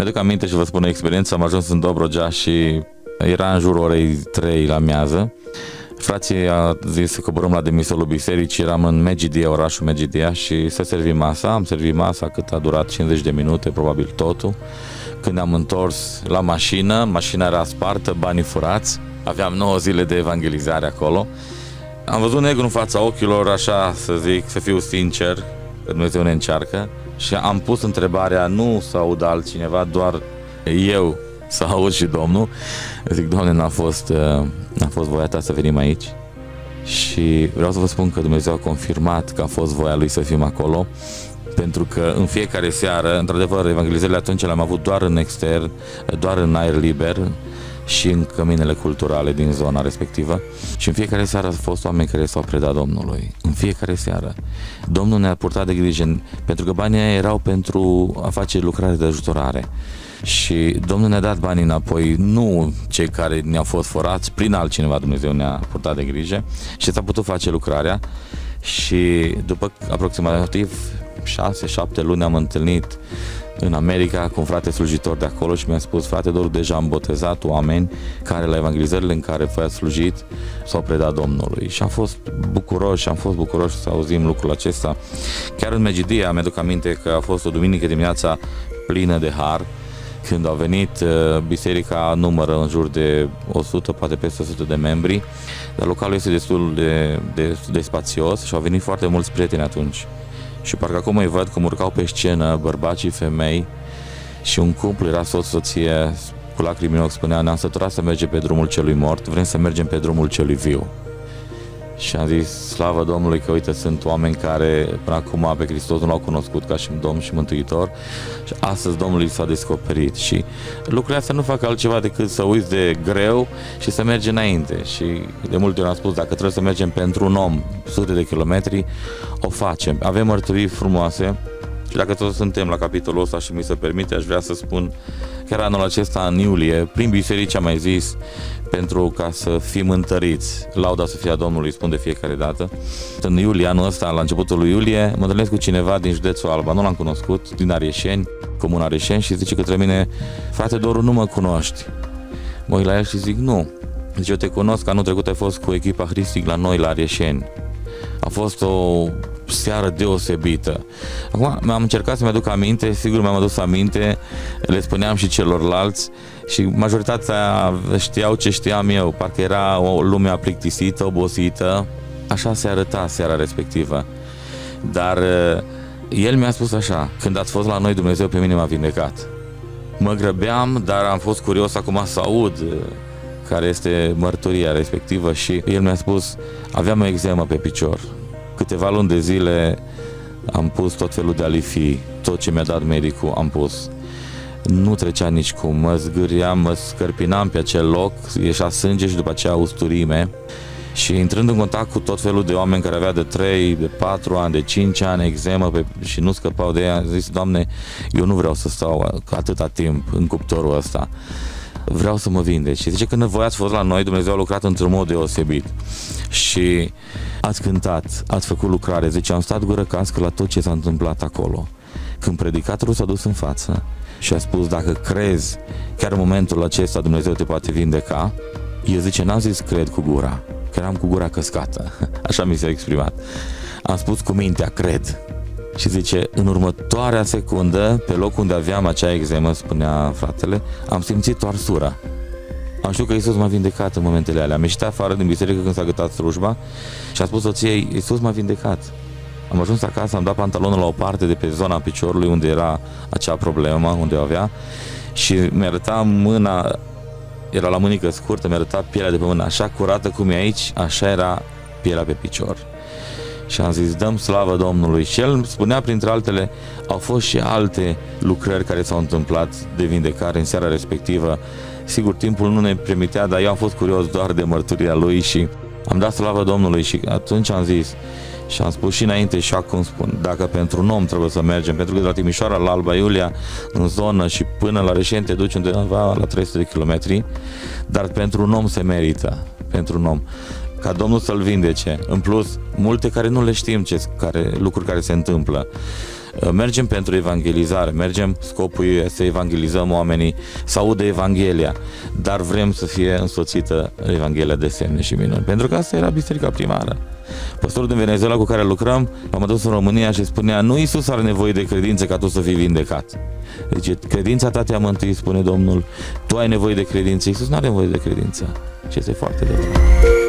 Mi-aduc aminte și vă spun o experiență, am ajuns în Dobrogea și era în jurul orei 3 la amiază. Frații a zis să coborâm la demisolul bisericii, eram în Medgidia, orașul Medgidia, și să servim masa. Am servit masa cât a durat 50 de minute, probabil totul. Când am întors la mașină, mașina era spartă, banii furați, aveam 9 zile de evangelizare acolo. Am văzut negru în fața ochilor, așa să zic, să fiu sincer, că Dumnezeu ne încearcă, și am pus întrebarea, nu să aud altcineva, doar eu să aud și Domnul. Zic, Doamne, n-a fost voia Ta să venim aici, și vreau să vă spun că Dumnezeu a confirmat că a fost voia Lui să fim acolo, pentru că în fiecare seară, într-adevăr, evangelizările atunci le-am avut doar în extern, doar în aer liber și în căminele culturale din zona respectivă, și în fiecare seară au fost oameni care s-au predat Domnului. În fiecare seară. Domnul ne-a purtat de grijă, pentru că banii aia erau pentru a face lucrare de ajutorare. Și Domnul ne-a dat banii înapoi, nu cei care ne-au fost furați, prin altcineva Dumnezeu ne-a purtat de grijă și s-a putut face lucrarea. Și după aproximativ 6-7 luni am întâlnit în America cu un frate slujitor de acolo și mi-a spus, frate Doru, deja am botezat oameni care la evangelizările în care voi ați slujit s-au predat Domnului. Și am fost bucuroși să auzim lucrul acesta. Chiar în Medgidia mi-aduc aminte că a fost o duminică dimineața plină de har, când au venit, biserica numără în jur de 100, poate peste 100 de membri, dar localul este destul de spațios și au venit foarte mulți prieteni atunci. Și parcă acum îi văd cum urcau pe scenă bărbați și femei, și un cuplu, era soț-soție, cu lacrimi în ochi, spunea, ne-am săturat să mergem pe drumul celui mort, vrem să mergem pe drumul celui viu. Și am zis, slavă Domnului că, uite, sunt oameni care până acum pe Hristos nu l-au cunoscut ca și Domn și Mântuitor, și astăzi Domnului s-a descoperit. Și lucrurile astea nu fac altceva decât să uiți de greu și să mergi înainte. Și de multe ori am spus, dacă trebuie să mergem pentru un om sute de kilometri, o facem. Avem mărturii frumoase. Și dacă tot suntem la capitolul ăsta și mi se permite, aș vrea să spun, chiar anul acesta, în iulie, prin biserici am mai zis, pentru ca să fim întăriți, lauda să fie a Domnului, spun de fiecare dată. În iulie, anul ăsta, la începutul lui iulie, mă întâlnesc cu cineva din județul Alba, nu l-am cunoscut, din Arieșeni, comuna Arieșeni, și zice către mine, frate Doru, nu mă cunoști? Mă uit la el și zic, nu. Zice, eu te cunosc, anul trecut ai fost cu echipa Hristic la noi, la Arieșeni. A fost o seară deosebită. Acum am încercat să-mi aduc aminte, sigur mi-am adus aminte, le spuneam și celorlalți și majoritatea știau ce știam eu, parcă era o lume plictisită, obosită, așa se arăta seara respectivă. Dar el mi-a spus așa, când ați fost la noi, Dumnezeu pe mine m-a vindecat. Mă grăbeam, dar am fost curios acum să aud care este mărturia respectivă, și el mi-a spus, aveam o eczemă pe picior. Câteva luni de zile am pus tot felul de alifii, tot ce mi-a dat medicul am pus. Nu trecea nicicum, mă zgâriam, mă scărpinam pe acel loc, ieșea sânge și după aceea usturime. Și intrând în contact cu tot felul de oameni care avea de 3, de 4 ani, de 5 ani eczemă și nu scăpau de ea, am zis, Doamne, eu nu vreau să stau atâta timp în cuptorul ăsta. Vreau să mă vindeci. Și zice, când voi ați fost la noi, Dumnezeu a lucrat într-un mod deosebit. Și ați cântat, ați făcut lucrare. Zice, am stat gură cască la tot ce s-a întâmplat acolo. Când predicatorul s-a dus în față și a spus, dacă crezi, chiar în momentul acesta Dumnezeu te poate vindeca, eu, zice, n-am zis cred cu gura, că eram cu gura căscată. Așa mi s-a exprimat. Am spus cu mintea, cred. Și zice, în următoarea secundă, pe locul unde aveam acea eczemă, spunea fratele, am simțit o arsură. Am știut că Iisus m-a vindecat în momentele alea. Am ieșit afară din biserică când s-a gătat slujba și am spus soției, Iisus m-a vindecat. Am ajuns acasă, am dat pantalonul la o parte de pe zona piciorului unde era acea problemă, unde o avea, și mi-arăta mâna, era la mânică scurtă, mi-arăta pielea de pe mână, așa curată cum e aici, așa era pielea pe picior. Și am zis, dăm slavă Domnului. Și el spunea, printre altele, au fost și alte lucrări care s-au întâmplat de vindecare în seara respectivă. Sigur, timpul nu ne permitea, dar eu am fost curios doar de mărturia lui și am dat slavă Domnului. Și atunci am zis, și am spus și înainte și acum spun, dacă pentru un om trebuie să mergem, pentru că de la Timișoara la Alba Iulia, în zonă și până la Reșeni te duci undeva la 300 de kilometri, dar pentru un om se merită, pentru un om, ca Domnul să-l vindece. În plus, multe care nu le știm, lucruri care se întâmplă. Mergem pentru evangelizare, mergem, scopul e să evangelizăm oamenii, să audă Evanghelia, dar vrem să fie însoțită Evanghelia de semne și minuni, pentru că asta era biserica primară. Păstorul din Venezuela cu care lucrăm, am adus în România și spunea: nu Iisus are nevoie de credință ca tu să fii vindecat. Deci credința ta te-a mântuit, spune Domnul, tu ai nevoie de credință, Iisus nu are nevoie de credință. Și este foarte de